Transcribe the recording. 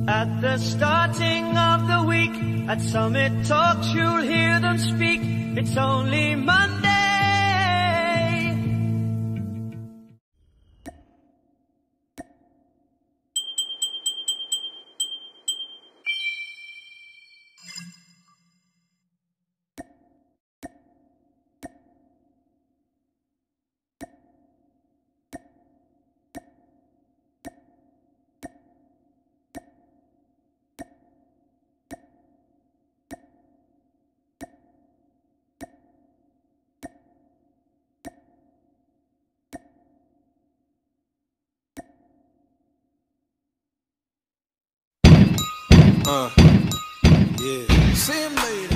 At the starting of the week, at Summit Talks you'll hear them speak. It's only Monday. Yeah. See him later.